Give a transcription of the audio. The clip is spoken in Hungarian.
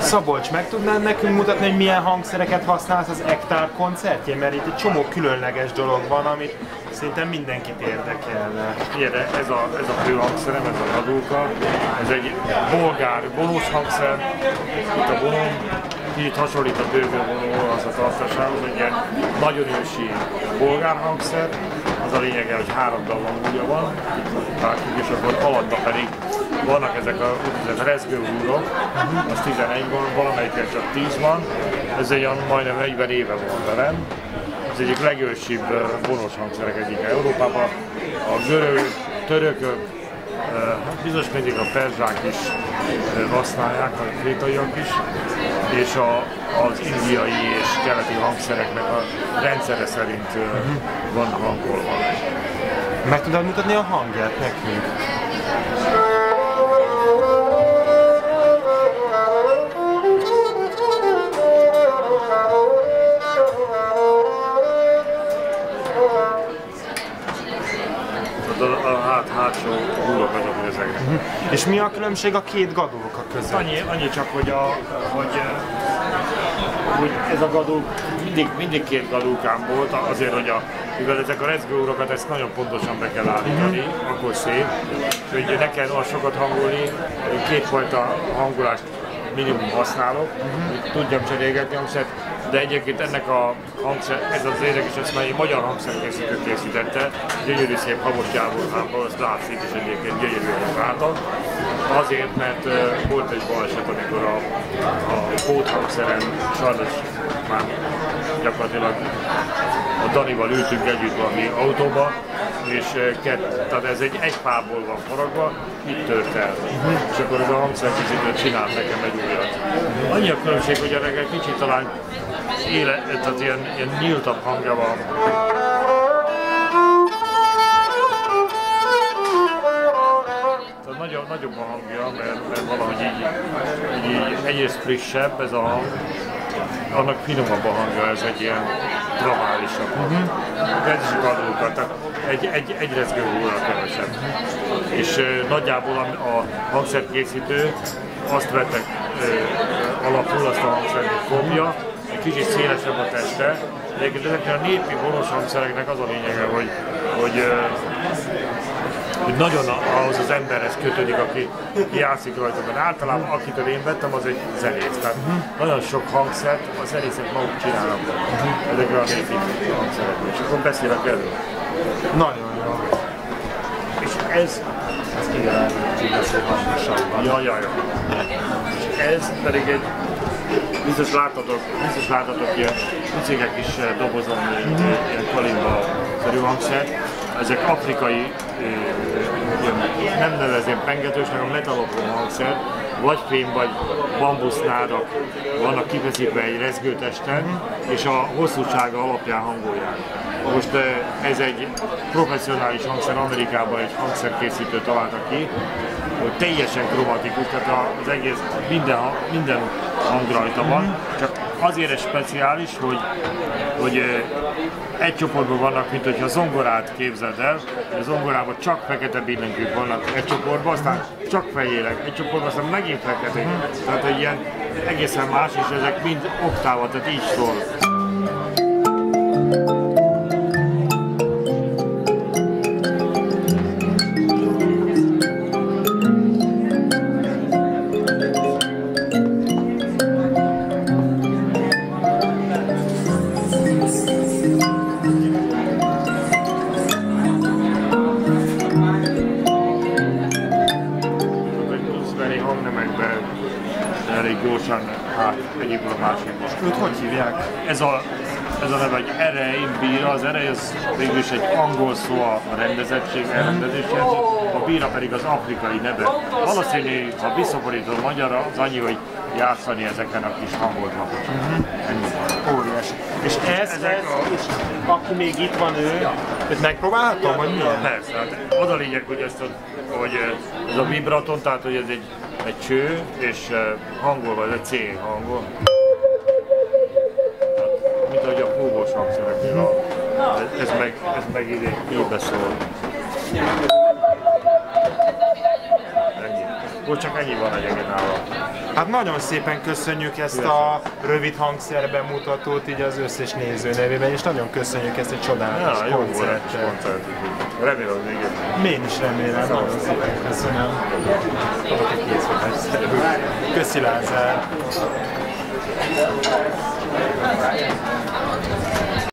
Szabolcs, meg tudnád nekünk mutatni, hogy milyen hangszereket használsz az Ektár koncertjén? Mert itt egy csomó különleges dolog van, amit szinte mindenkit érdekelne. Ilyen, ez a fő hangszerem, ez a Gadulka. Ez egy bolgár bonus hangszer. Itt a bonom, itt hasonlít a bőgővonó az a tartásához, egy ilyen nagyon ősi bolgár hangszer. Az a lényege, hogy 3 dallamúja van, és akkor alatta pedig vannak ezek a rezgőhúrok, az 11 van, valamelyiken csak 10 van, ez egy olyan majdnem 40 éve van velem. Ez egyik legősibb vonos hangszerek egyik Európában. A görög, törökök, bizonyos mindig a perzsák is használják, a krétaiak is, és az indiai és keleti hangszereknek a rendszere szerint van hangolva. Meg tudod mutatni a hangját nekünk? A hátsó húrok azok ezeknek. És mi a különbség a két gadulka között? Annyi csak, hogy ez a gadul mindig 2 gadulkám volt, azért, hogy mivel ezek a rezgőhúrokat, ezt nagyon pontosan be kell állítani, akkor szép, hogy ne kell olyan sokat hangolni, 2 fajta hangolást minimum használok, hogy tudjam cserélgetni a hangszert, de egyébként ennek a hangszer, ez az érdekes, ezt már egy magyar hangszerkészítő készítette, gyönyörű szép havos jávorhámból, azt látszik, és egyébként gyönyörűen a háta. Azért, mert volt egy baleset, amikor a póthangszeren sajnos már gyakorlatilag a Danival ültünk együtt valami autóba, és tehát ez egy fából van faragva, itt tört el. És akkor ez a hangszerkészítő csinált nekem egy újat. Annyi a különbség, hogy ennek egy kicsit talán tehát ilyen nyíltabb hangja van. Tehát nagyobb a hangja, mert valahogy így egyrészt frissebb ez a hang, annak finomabb a hangja, ez egy ilyen dramálisabb hang. Ez is gadulka, tehát egy rezgőhúrral kevesebb. És nagyjából a hangszerkészítő azt vettek alapul, azt a hangszert fogja, egy kicsit szélesebb a teste. Egyébként ezeknek a népi vonos hangszereknek az a lényege, hogy nagyon ahhoz az emberhez kötődik, aki játszik rajta. Mert általában akitől én vettem, az egy zenész. Tehát nagyon sok hangszert a zenészek maguk csinálnak ezekre a népi hangszerekről. És akkor beszélek erről. Nagyon jó. És ez igen, ja. És ez pedig egy biztos láttatok ilyen picikek is dobozon, ilyen kalimba-szerű hangszer. Ezek afrikai, nem nevezném pengetősnek, a metalopó hangszer, vagy fém, vagy bambusznádak vannak kifeszítve egy rezgőtesten, és a hosszúsága alapján hangolják. Most ez egy professzionális hangszer, Amerikában egy hangszerkészítő találta ki, hogy teljesen kromatikus, tehát az egész minden hang rajta van, csak azért speciális, hogy egy csoportban vannak, mint hogyha zongorát képzeld el, a zongorában csak fekete billentyűk vannak egy csoportban, aztán csak fejélek, egy csoportban aztán megint fekete, tehát egy ilyen egészen más, és ezek mind oktávot, tehát így szól. Elég gyorsan egyébként a másikban. Őt hogy hívják? Ez a neve, hogy erej, bíra. Az erej az végül is egy angol szó a rendezettség, elrendezés jelzi, a bíra pedig az afrikai neve. Valószínű, ha visszafordítod a magyarra, az annyi, hogy játszani ezeken a kis hangolt lapocsokon. Ennyi van. Óriási. És ez aki még itt van őt megpróbálhatom, vagy milyen? Persze, hát az a lényeg, hogy ez a vibraton, tehát hogy ez egy cső, és hangolva, ez egy C hangol. Mint ahogy a fúvós hangszereknél, ez meg így beszól. Ennyi. Most csak ennyi van egyébként nála. Hát nagyon szépen köszönjük ezt a rövid hangszerbemutatót így az összes néző nevében, és nagyon köszönjük ezt a csodálatos koncertet. Remélem még egy. Én is remélem, nagyon szépen köszönöm. Adok egy készfogás. Köszi Lázár!